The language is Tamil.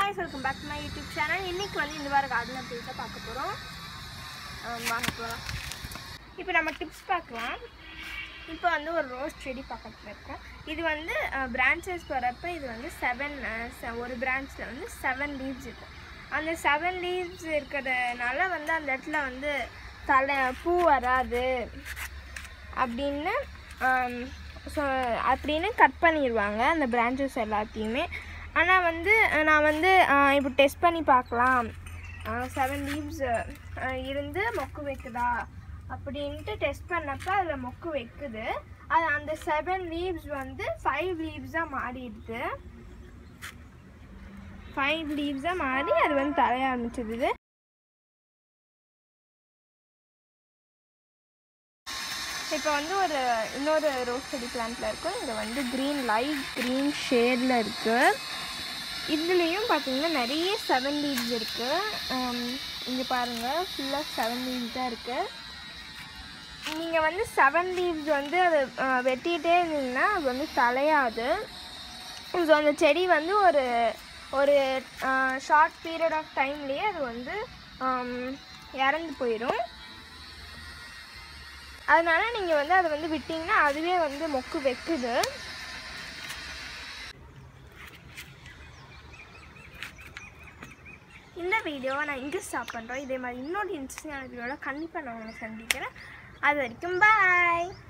guys, welcome back to my YouTube channel. இன்னைக்கு வந்து இந்த வார கார்டன் அப்டேட் பார்க்க போறோம். வாங்க போலாம். இப்போ நம்ம டிப்ஸ் பார்க்கலாம். இப்போ வந்து ஒரு ரோஸ் செடி பக்கத்துல இருக்கும். இது வந்து branches வரப்ப இது வந்து 7 ஒரு branchல வந்து 7 leaves இருக்கும். அந்த 7 leaves இருக்கிறதுனால வந்து அந்த இடத்துல வந்து பூ வராது அப்படின்னு அப்படின்னு கட் பண்ணிடுவாங்க அந்த branches எல்லாத்தையுமே. ஆனால் வந்து நான் வந்து இப்போ டெஸ்ட் பண்ணி பார்க்கலாம் 7 leaves இருந்து மொக்கு வைக்குதா அப்படின்ட்டு டெஸ்ட் பண்ணப்போ அதில் மொக்கு வைக்குது. அது அந்த 7 leaves வந்து 5 leavesஸாக மாறிடுது. 5 leavesஸாக மாறி அது வந்து தரைய ஆரம்பிச்சிடுது. இப்போ வந்து இன்னொரு ரோஸ் செடி பிளான்ட்டில் இருக்கும். இது வந்து லைட் க்ரீன் ஷேடில் இருக்குது. இதுலேயும் பார்த்தீங்கன்னா நிறைய 7 leaves இருக்குது. இங்கே பாருங்கள், ஃபுல்லாக 7 leaves தான் இருக்குது. நீங்கள் வந்து 7 leaves வந்து அதை வெட்டிகிட்டே இருந்தீங்கன்னா அது வந்து தலையாது. ஸோ அந்த செடி வந்து ஒரு ஷார்ட் பீரியட் ஆஃப் டைம்லேயே அது வந்து இறந்து போயிடும். அதனால் நீங்கள் வந்து அதை வந்து விட்டிங்கன்னா அதுவே வந்து மொக்கு வைக்குது. இந்த வீடியோவை நான் இங்கே ஸ்டாப் பண்ணுறோம். இதே மாதிரி இன்னொரு இன்ட்ரெஸ்டிங்கான வீடியோவில் கண்டிப்பாக நான் உங்களை சந்திக்கிறேன். அது வரைக்கும் பாய்.